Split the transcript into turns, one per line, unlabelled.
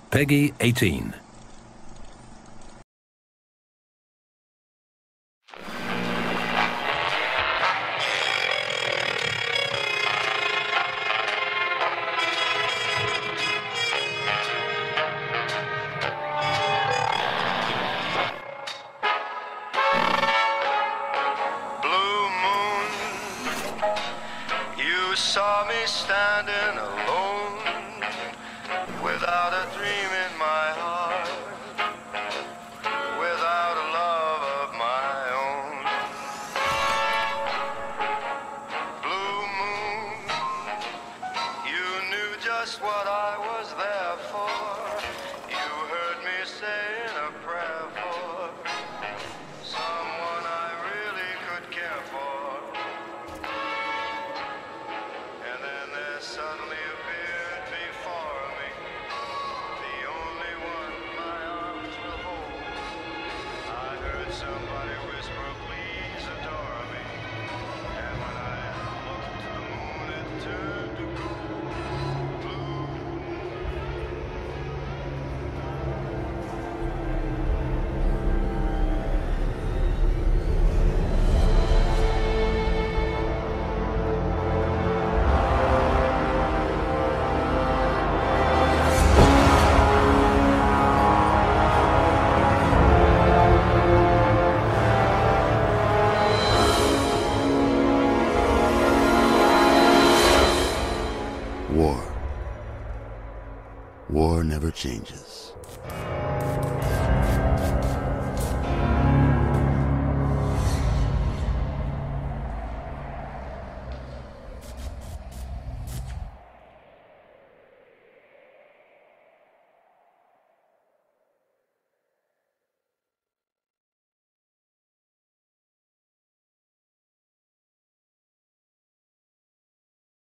Peggy 18.
You saw me standing alone, without a dream in my heart, without a love of my own. Blue moon, you knew just what I was there for. You heard me saying a prayer for someone I really could care for. Suddenly appeared before me, the only one my arms will hold. I heard somebody whisper, please adore me. And when I looked to the moon, it turned to gold. Blue.
War. War never changes.